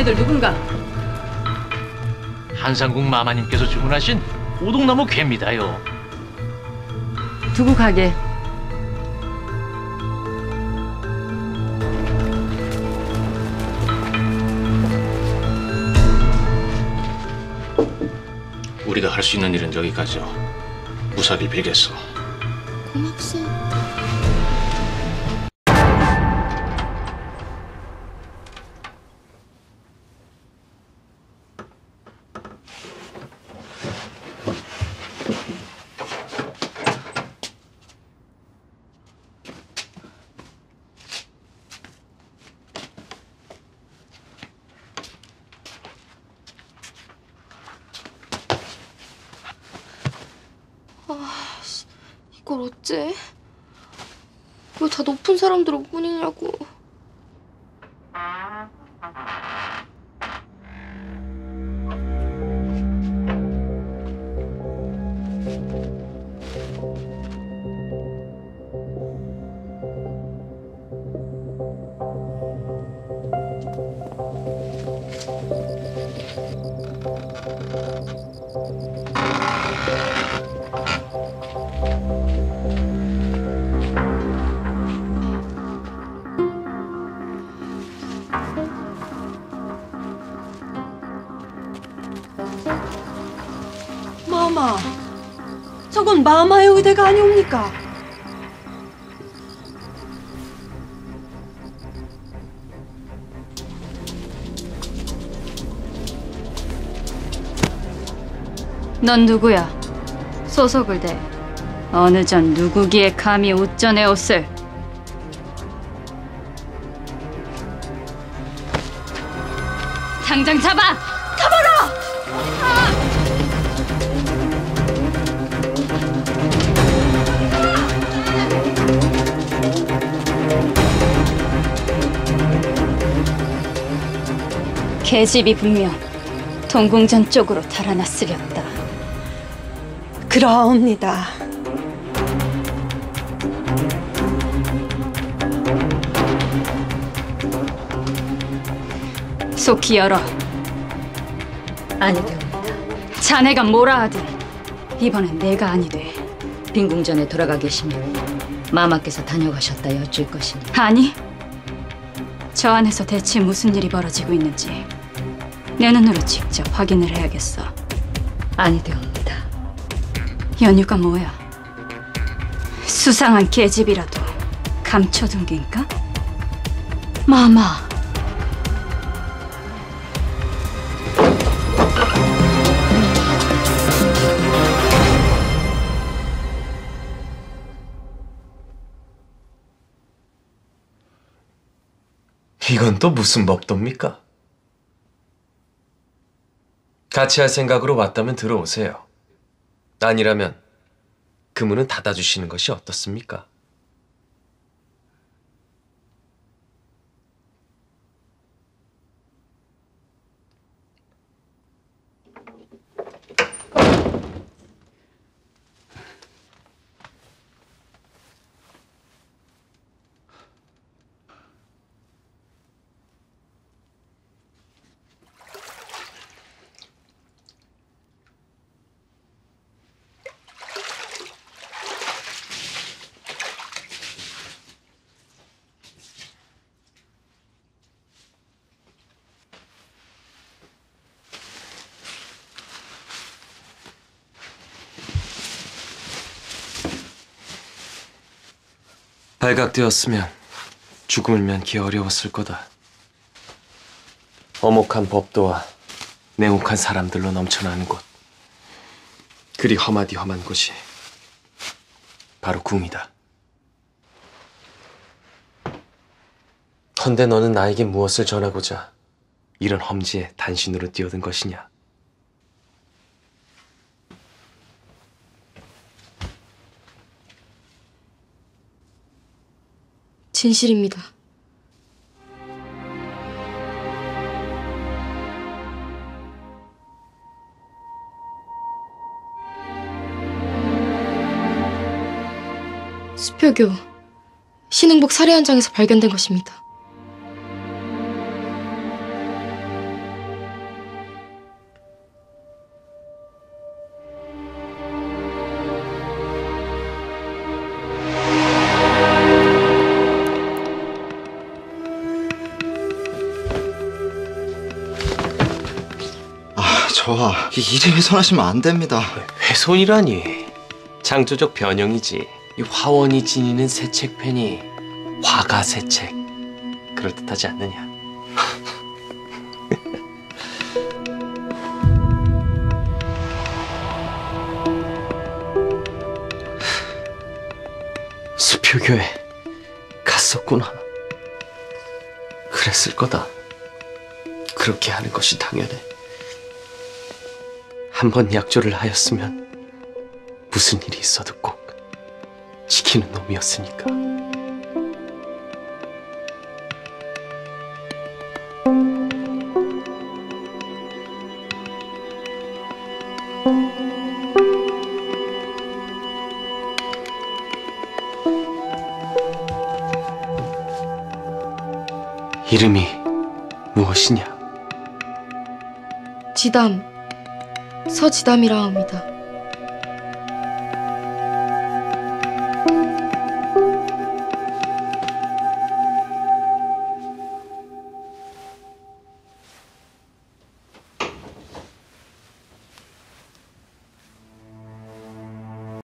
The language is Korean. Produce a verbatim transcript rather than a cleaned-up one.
자네들 누군가? 한상궁 마마님께서 주문하신 오동나무 괴입니다요. 두고 가게. 우리가 할 수 있는 일은 여기까지요. 무사길 빌겠어. 고맙소. 이걸 어째? 왜 다 높은 사람들 옷뿐이냐고. 마마, 저건 마마의 의대가 아니옵니까? 넌 누구야? 소속을 대. 어느 전 누구기에 감히 옷전의 옷을. 당장 잡아! 가봐라! 계집이 분명 동궁전 쪽으로 달아났으렸다. 그러옵니다. 속히 열어. 아니되옵니다. 자네가 뭐라 하든 이번엔 내가 아니 돼. 빈궁전에 돌아가 계시면 마마께서 다녀가셨다 여쭐 것이니. 아니, 저 안에서 대체 무슨 일이 벌어지고 있는지 내 눈으로 직접 확인을 해야겠어. 아니되옵니다. 연유가 뭐야? 수상한 계집이라도 감춰둔 겐가? 마마. 이건 또 무슨 법도입니까? 같이 할 생각으로 왔다면 들어오세요. 아니라면 그 문은 닫아주시는 것이 어떻습니까? 발각되었으면 죽음을 면기 어려웠을 거다. 엄혹한 법도와 냉혹한 사람들로 넘쳐나는 곳. 그리 험하디 험한 곳이 바로 궁이다. 헌데 너는 나에게 무엇을 전하고자 이런 험지에 단신으로 뛰어든 것이냐? 진실입니다. 수표교 신흥복 살해 현장에서 발견된 것입니다. 저 이름 훼손하시면 안 됩니다. 훼손이라니. 창조적 변형이지. 이 화원이 지니는 새 책펜이 화가 새 책. 그럴듯하지 않느냐. 수표교회 갔었구나. 그랬을 거다. 그렇게 하는 것이 당연해. 한 번 약조를 하였으면 무슨 일이 있어도 꼭 지키는 놈이었으니까. 이름이 무엇이냐? 지담, 서지담이라 합니다.